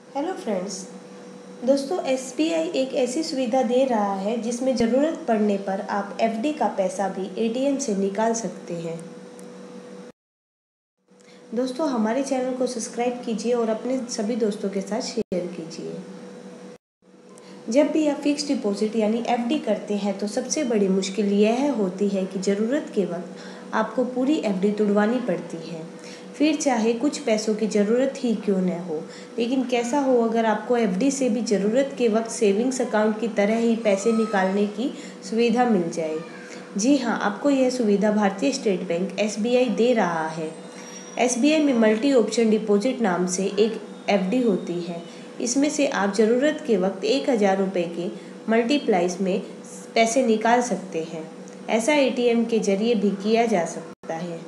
Hello friends. दोस्तों, SBI एक ऐसी सुविधा दे रहा है जिसमें ज़रूरत पड़ने पर आप एफडी का पैसा भी एटीएम से निकाल सकते हैं। दोस्तों, हमारे चैनल को सब्सक्राइब कीजिए और अपने सभी दोस्तों के साथ शेयर कीजिए। जब भी आप फिक्स डिपॉजिट यानी एफडी करते हैं तो सबसे बड़ी मुश्किल यह होती है कि ज़रूरत के वक्त आपको पूरी एफडी तुड़वानी पड़ती है, फिर चाहे कुछ पैसों की ज़रूरत ही क्यों न हो। लेकिन कैसा हो अगर आपको एफडी से भी ज़रूरत के वक्त सेविंग्स अकाउंट की तरह ही पैसे निकालने की सुविधा मिल जाए। जी हाँ, आपको यह सुविधा भारतीय स्टेट बैंक एसबीआई दे रहा है। एसबीआई में मल्टी ऑप्शन डिपॉजिट नाम से एक एफडी होती है। इसमें से आप ज़रूरत के वक्त 1000 रुपये के मल्टीप्लाइज में पैसे निकाल सकते हैं। ऐसा एटीएम के जरिए भी किया जा सकता है।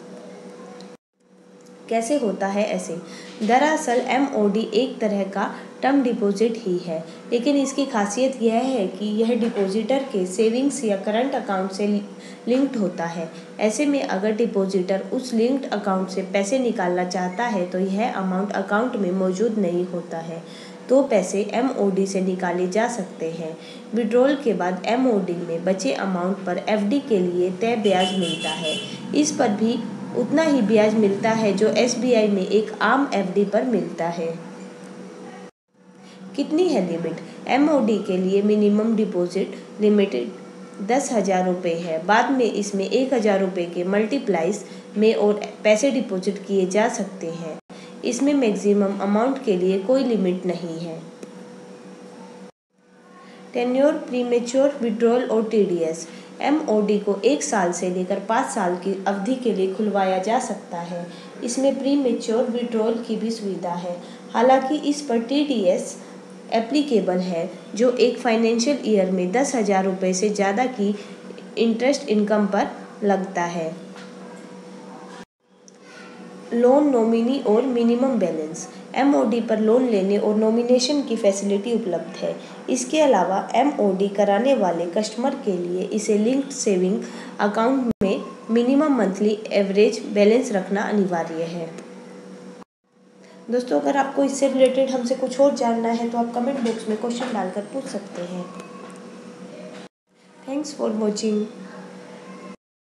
कैसे होता है ऐसे? दरअसल एमओडी एक तरह का टर्म डिपॉजिट ही है, लेकिन इसकी खासियत यह है कि यह डिपॉजिटर के सेविंग्स या करंट अकाउंट से लिंक्ड होता है। ऐसे में अगर डिपॉजिटर उस लिंक्ड अकाउंट से पैसे निकालना चाहता है तो यह अमाउंट अकाउंट में मौजूद नहीं होता है, तो पैसे एमओडी से निकाले जा सकते हैं। विड्रॉल के बाद एमओडी में बचे अमाउंट पर एफडी के लिए तय ब्याज मिलता है। इस पर भी उतना ही ब्याज मिलता है जो एसबीआई में एक आम एफडी पर मिलता है। कितनी है लिमिट? एमओडी के लिए मिनिमम डिपॉजिट लिमिट 10,000 रुपये है। बाद में इसमें 1,000 रुपये के मल्टीप्लाइज में और पैसे डिपॉजिट किए जा सकते हैं। इसमें मैक्सिमम अमाउंट के लिए कोई लिमिट नहीं है। टेन्योर, प्रीमेच्योर विड्रॉल और टीडीएस। एमओडी को 1 साल से लेकर 5 साल की अवधि के लिए खुलवाया जा सकता है। इसमें प्रीमेच्योर विड्रॉल की भी सुविधा है। हालांकि इस पर टीडीएस एप्लीकेबल है, जो एक फाइनेंशियल ईयर में 10,000 रुपये से ज़्यादा की इंटरेस्ट इनकम पर लगता है। लोन नॉमिनी और मिनिमम बैलेंस। एमओडी पर लोन लेने और नॉमिनेशन की फैसिलिटी उपलब्ध है। इसके अलावा एमओडी कराने वाले कस्टमर के लिए इसे लिंक्ड सेविंग अकाउंट में मिनिमम मंथली एवरेज बैलेंस रखना अनिवार्य है। दोस्तों, अगर आपको इससे रिलेटेड हमसे कुछ और जानना है तो आप कमेंट बॉक्स में क्वेश्चन डालकर पूछ सकते हैं। Thanks for watching.